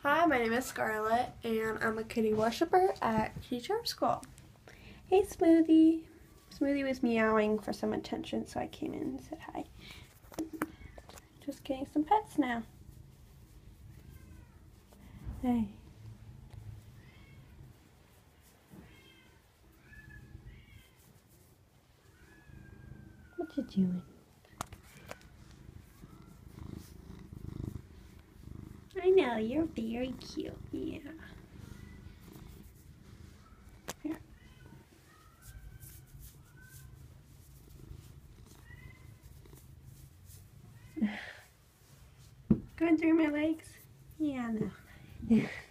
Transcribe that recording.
Hi, my name is Scarlett, and I'm a kitty worshiper at Kitty Charm School. Hey, Smoothie. Smoothie was meowing for some attention, so I came in and said hi. Just getting some pets now. Hey. What you doing? I know, you're very cute. Yeah. Here. Going through my legs? Yeah, no.